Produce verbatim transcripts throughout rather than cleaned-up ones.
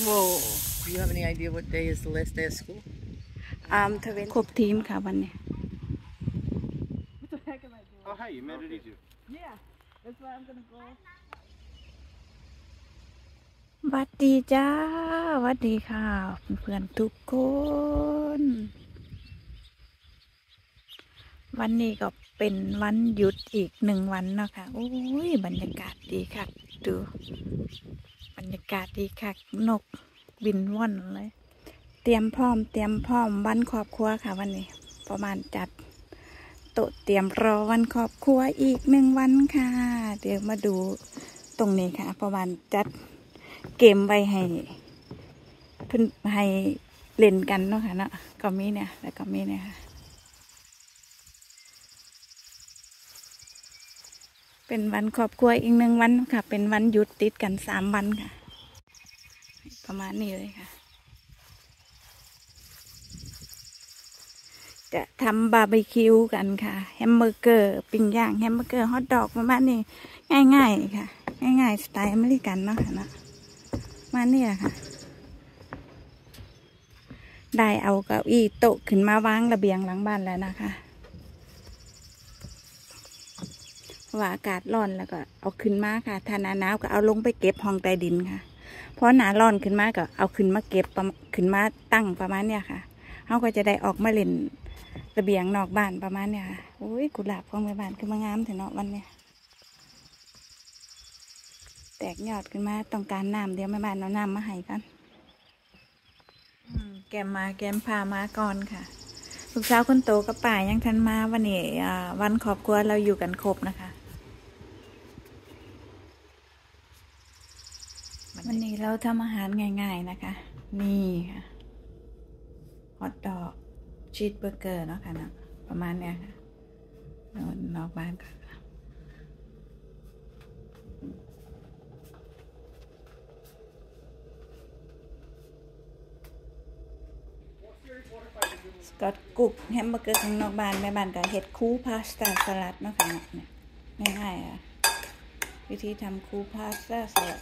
Whoa. Do you have any idea what day is the last day of school? Um, ครบทีมค่ะวันนี้ What the heck am I doing? Oh, hey, you made it easier. Yeah, that's why I'm gonna go. หวัดดีจ้าหวัดดีค่ะเพื่อนๆทุกคนวันนี้ก็เป็นวันหยุดอีกหนึ่งวันเนาะค่ะโอ้ยบรรยากาศดีค่ะดูบรรยากาศดีค่ะนกบินว่อนเลยเตรียมพร้อมเตรียมพร้อมวันครอบครัวค่ะวันนี้ประมาณจัดโต๊ะเตรียมรอวันครอบครัวอีกหนึ่งวันค่ะเดี๋ยวมาดูตรงนี้ค่ะประมาณจัดเกมไว้ให้เพื่อนให้เล่นกันเนาะค่ะเนาะก็มีเนี่ยแล้วก็มีเนี่ยค่ะเป็นวันครอบครัวอีกหนึ่งวันค่ะเป็นวันหยุดติดกันสามวันค่ะประมาณนี้เลยค่ะจะทำบาร์บีคิวกันค่ะแฮมเบอร์เกอร์ปิ้งย่างแฮมเบอร์เกอร์ฮอทดอกประมาณนี้ง่ายๆค่ะง่ายๆสไตล์อเมริกันเนาะค่ะเนาะมาเนี่ยค่ะได้เอาเก้าอี้โต๊ะขึ้นมาวางระเบียงหลังบ้านแล้วนะคะว่าอากาศร้อนแล้วก็เอาขึ้นมาค่ะถ้าหนาหนาวก็เอาลงไปเก็บห้องใต้ดินค่ะเพราะหนาร้อนขึ้นมาก็เอาขึ้นมาเก็บขึ้นมาตั้งประมาณเนี้ยค่ะเขาก็จะได้ออกมาเล่นระเบียงนอกบ้านประมาณเนี้ยค่ะโอ้ยกุหลาบของแม่บ้านคือมางามแต่เนาะวันเนี้ยแตกยอดขึ้นมาต้องการน้ำเดี๋ยวแม่บ้านเอาน้ำมาให้กันแกมมาแกมพามาก่อนค่ะลูกสาวคนโตกับป่ายังทันมาวันนี้วันครอบครัวเราอยู่กันครบนะคะวันนี้เราทำอาหารง่ายๆนะคะนี่ค่ะฮอทดอกชีสเบอร์เกอร์เนาะค่ะเนาะประมาณเนี้ยค่ะนอนนอกบ้านค่ะก็กุกแฮมเบอร์เกอร์ข้างนอกบ้านแม่บ้านก็เห็ดคูพาสต้าสลัดเนาะค่ะเนี่ยง่ายๆอ่ะวิธีทำคูพาสต้าสลัด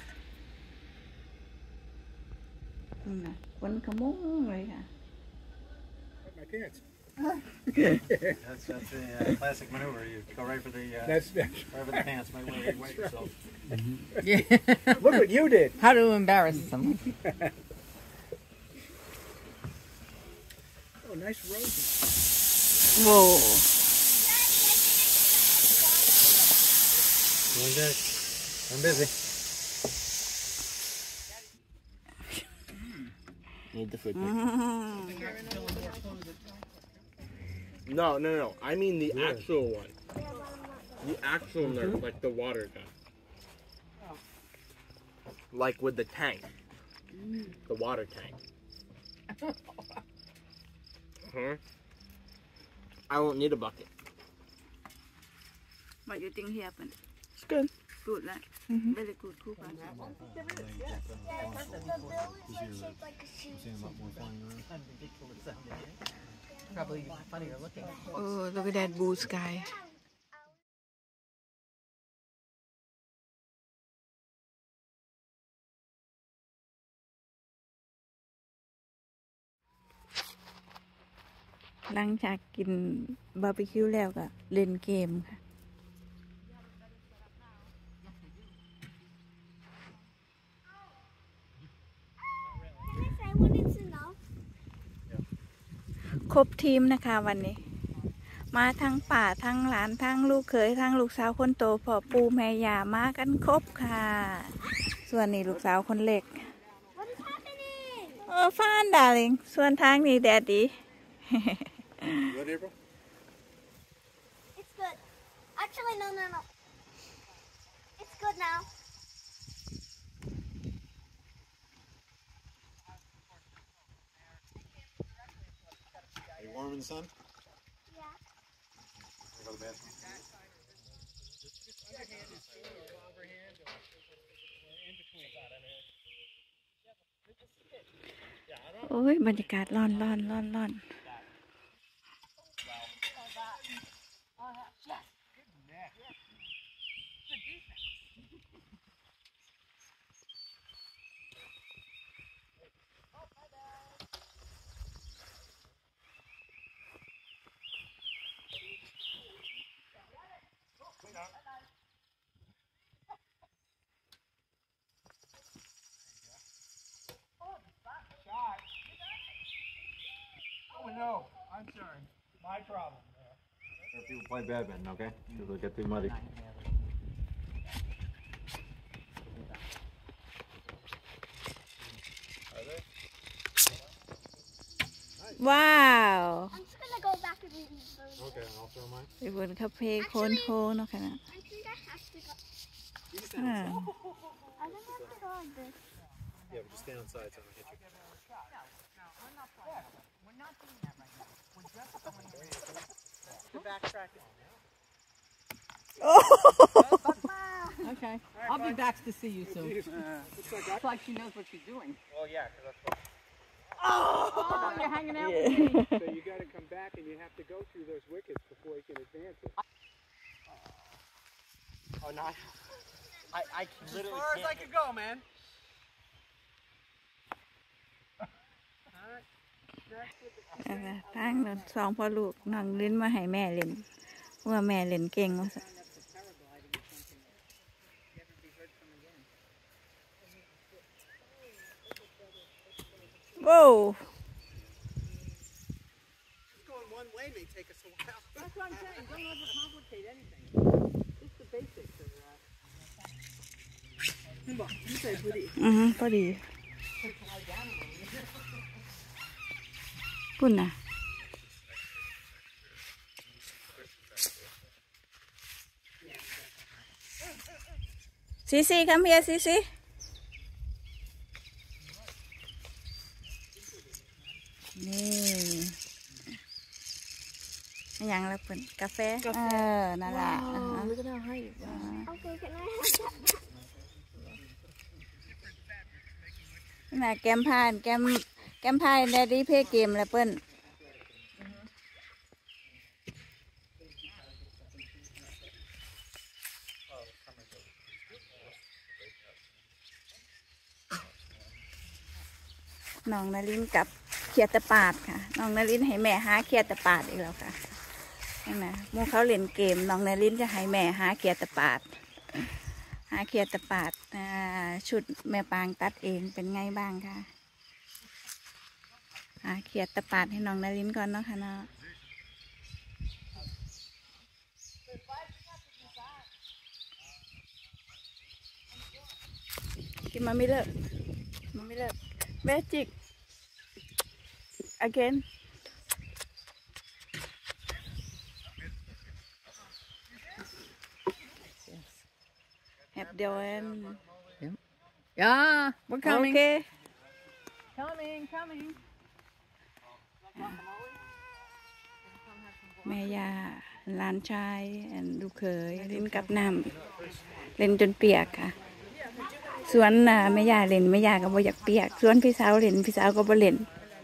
นะคนขมุ้งเลยค่ะ My pants. that's that's a uh, classic maneuver. You go right for the uh, that's, that's right for the pants. Might want to wet right. yourself. Yeah. Look what you did. How to embarrass someone. Oh, nice roses. Whoa. Doing good. I'm busy. Need the food. No, no, no. I mean the yeah. actual one. The actual nerf, mm-hmm. like the water gun. Like with the tank. Mm. The water tank. Huh? I won't need a bucket. What do you think happened? It's good. Good, right? Mm-hmm. Very good. Cool. Probably funnier looking. Oh, look at that blue sky. After หลังจากกินบาร์บีคิวแล้วก็เล่นเกมค่ะครบทีมนะคะวันนี้มาทั้งป่าทั้งหลานทั้งลูกเขยทั้งลูกสาวคนโตพ่อปู่แม่ย่ามากันครบค่ะส่วนนี้ลูกสาวคนเล็กเออฟานดาริงส่วนทางนี้แดดดี Good, April? It's good. Actually, no, no, no. It's good now. Are you warm in the sun? Yeah. Go to the bathroom. โอ้ยบรรยากาศร้อนร้อนร้อนร้อน sorry. My problem. If people play badminton, okay? Because they'll get too muddy. Wow. I'm just gonna go back and read these birds. Okay, and I'll throw mine. ไปบนคาเฟ่โคนโคเนาะค่ะนะ I think I have to go. อ่า I think I have to go like this. Yeah, but just stand on side so I don't hit you. Okay. I'll be back to see you soon. Looks like she knows what she's doing. Well, yeah, because that's what. Oh, you're hanging out with me. So you got to come back and you have to go through those wickets before you can advance it. Oh, no. I, I literally As far as I can't. can go, man. อ่าทางนั้นสองพ่อลูกน้องลิ้นมาให้แม่เล่นเพราะว่าแม่เล่นเก่งว่าซะโว้ Just going one way may take us a while. That's what I'm saying. Don't overcomplicate anything. Just the basics of that. อือฮึพอดีพุ่นน่ะซีซีคำเฮียซีซีนี่อันยังละเพิ่นกาแฟเออนั่นล่ะอ่าฮะ Look at how high it was. Okay, can I have that? น่ะแกมพานแกมแกมพายแดดดี้เพย์เกมแล้วเปิ้นน้องนารินกับเขียดตะปาดค่ะน้องนารินให้แม่หาเขียดตะปาดอีกแล้วค่ะนั่นนะหมู่เขาเล่นเกมน้องนารินจะให้แม่หาเขียดตะปาดหาเขียดตะปาดอ่าชุดแม่ปางตัดเองเป็นไงบ้างคะหาเขียดตะปาดให้น้องนารินก่อนเนาะค่ะเนาะกินมาไม่เลิกมาไม่เลิกMagic again. Have done. Yeah, we're coming. Okay. Coming, coming. แม่ยาหลานชายอันลูกเขยเล่นกับน้ำเล่นจนเปียกค่ะสวนน่ะแม่ยาเล่นแม่ยาก็บ่อยากเปียกสวนพี่สาวเล่นพี่สาวก็บ่เล่น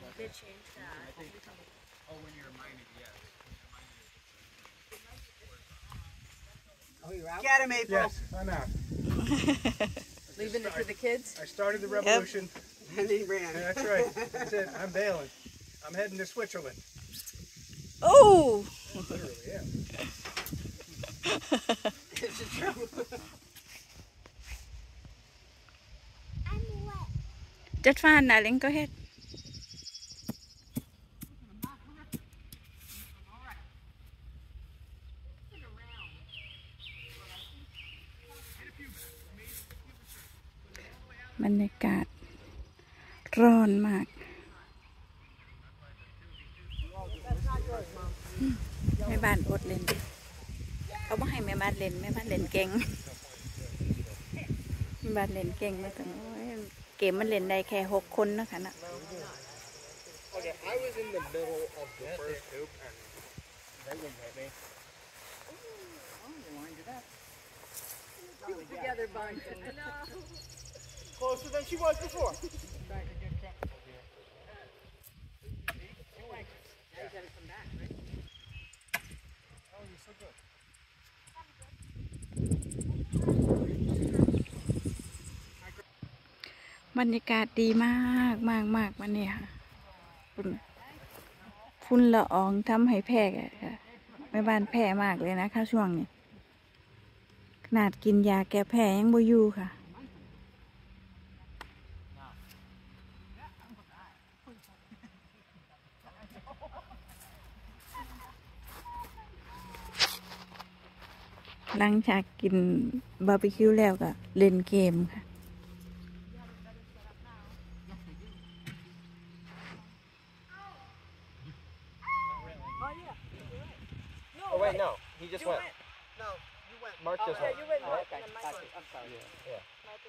Get him, April. Yes, I'm out. Leaving it to the kids? I started the revolution. And he ran. That's right. That's it. I'm bailing. I'm heading to Switzerland. Oh. Literally, yeah. Is it true? I'm wet. Just fine, darling. Go ahead.บรรยากาศร้อนมากแม่บ้านอดเล่นเขาบอกให้แม่บ้านเล่นแม่บ้านเล่นเก่งแม่บ้านเล่นเก่งมาตั้งเกมมันเล่นได้แค่หกคนนะคะนะ Okay, I was in the middle of the first hoop and they wouldn't hit me. Keep it together, bud. Closer than she was before. Trying to get comfortable here. Now you gotta come back, right? Oh, you're so good. บรรยากาศดีมากมากมากวันนี้ค่ะฝุ่นฝุ่นละอองทำให้แพ้ค่ะแม่บ้านแพ้มากเลยนะคะช่วงนี้ขนาดกินยาแก้แพ้ยังบ่อยู่ค่ะหลังจากกินบาร์บีคิวแล้วก็เล่นเกมค่ะ Oh wait, no. He just went. No, you went. Mark just Yeah, went. you went. Oh, Okay, and then my got turn. you. I'm sorry. Yeah.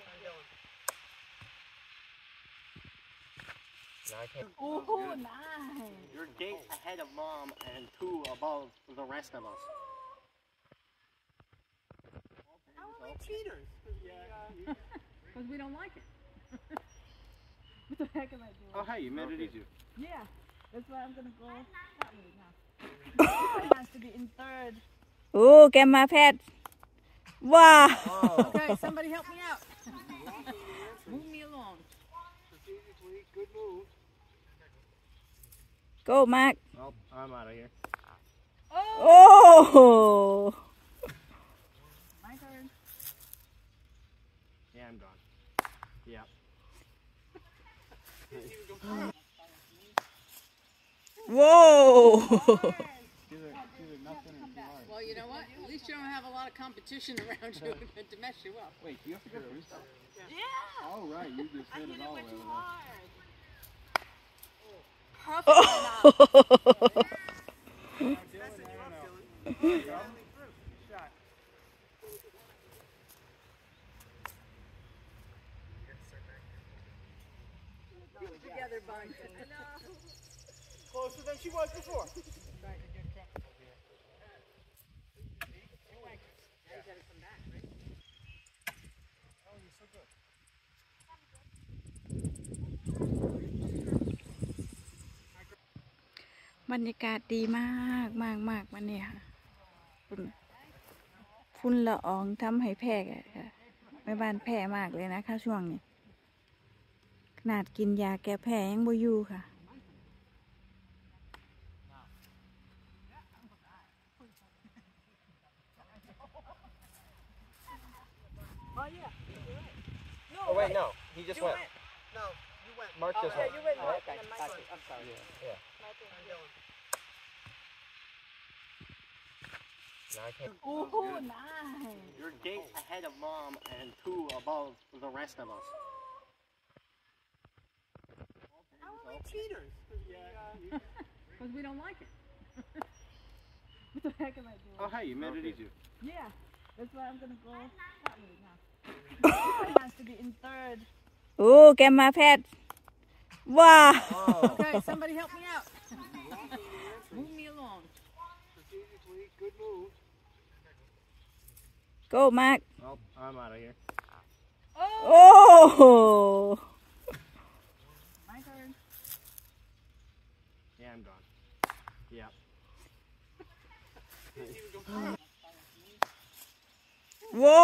Now I can't. Oh, nice. You're gate ahead of mom and two above the rest of us. How are we cheaters? Because we don't like it. What the heck am I doing? Oh, hey, you made it easier. Yeah, that's why I'm gonna go that way now. It has to be in third. โอ้แกมาแพทย์ว้า Okay, somebody help me out. Move me along. Strategically, good move. go มาก Oh, I'm out of here. โอ้ My turn. Yeah, I'm gone. Yeah. โว้ Well, you know what? At least you don't have a lot of competition around you to mess you up. Wait, you have to go first? Yeah. Oh, right. You just hit it all the way over Together, bud. Closer than she was before. Right, you're just check. Now you gotta come back, right? Oh, you're so good. บรรยากาศดีมากมากมากวันนี้ค่ะฝุ่นฝุ่นละอองทำให้แพ้ค่ะแม่บ้านแพ้มากเลยนะคะช่วงนี้ขนาดกินยาแก้แพ้ยังบ่อยู่ค่ะ Oh, yeah. No, Oh, wait, no. He just You went. went. No, you went. Mark Oh, just yeah, went. you went. Oh, Okay, and then my got turn. you. I'm sorry. Yeah. I'm going. Now I can't. Oh, nice. You're gate ahead of mom and two above the rest of us. How are we cheaters? Because we don't like it. What the heck am I doing? Oh, hey, you made it easier. Yeah, that's why I'm gonna go that way now. It has to be in third. โอ้แกมาแพทย์ว้า Okay, somebody help me out. Move me along. Strategically, good move. go มาก Oh, I'm out of here. โอ้ My turn. Yeah, I'm gone. Yeah. โว้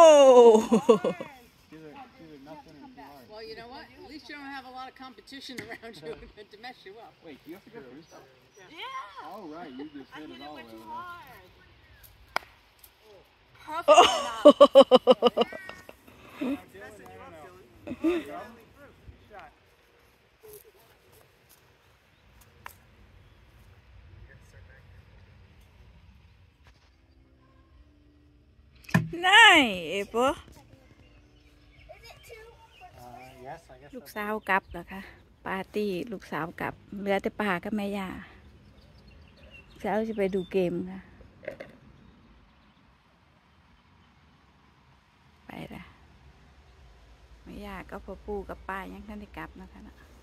Well, you know what? At least you don't have a lot of competition around you to mess you up. Wait, you have to go first? Yeah. Oh, right. You just hit it all the way over nice เอปะ Uh, yes, I guess. ลูกสาวกลับเหรอคะปาร์ตี้ลูกสาวกลับเหลือแต่ป่ากับแม่ย่าลูกสาวจะไปดูเกมค่ะไปละแม่ย่าก็พ่อปู่กับป้ายังท่านได้กลับนะคะนะ